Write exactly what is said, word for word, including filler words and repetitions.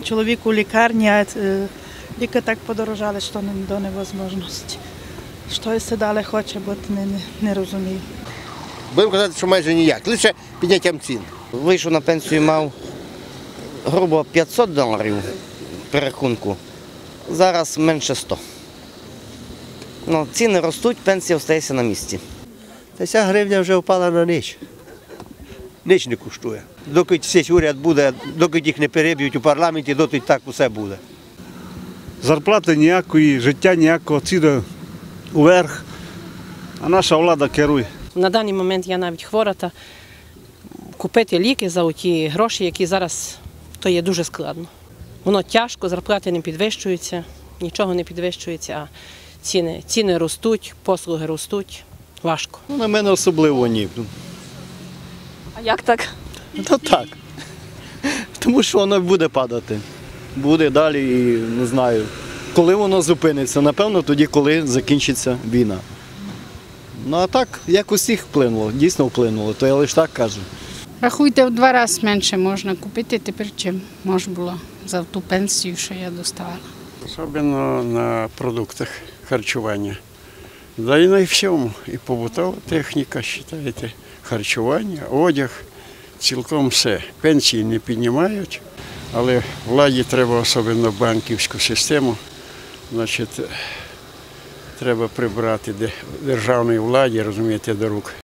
чоловік у лікарні, а е, ліки так подорожали, що не до невозможності. Щось далі хоче, бо не, не, не розумію. Будемо казати, що майже ніяк, лише підняттям цін. Вийшов на пенсію, мав грубо п'ятсот доларів перерахунку, зараз менше ста. Ну, ціни ростуть, пенсія залишається на місці. Та ця гривня вже впала на ніч. Ніч не коштує. Доки цей уряд буде, доки їх не переб'ють у парламенті, доки так усе буде. Зарплати ніякої, життя ніякого, ціни вверх, а наша влада керує. На даний момент я навіть хвора, та купити ліки за ті гроші, які зараз, то є дуже складно. Воно тяжко, зарплати не підвищуються, нічого не підвищується, а ціни, ціни ростуть, послуги ростуть, важко. Ну, на мене особливо ні. А як так? Та так. Тому що воно буде падати. Буде далі і не знаю. Коли воно зупиниться, напевно, тоді, коли закінчиться війна. Ну а так, як усіх вплинуло, дійсно вплинуло, то я лише так кажу. Рахуйте, в два рази менше можна купити тепер, чим можна було за ту пенсію, що я доставала. Особливо на продуктах харчування. Да і на всьому. І побутова техніка, вважаєте, харчування, одяг, цілком все. Пенсії не піднімають, але владі треба особливо банківську систему. Значить, треба прибрати державній владі, розумієте, до рук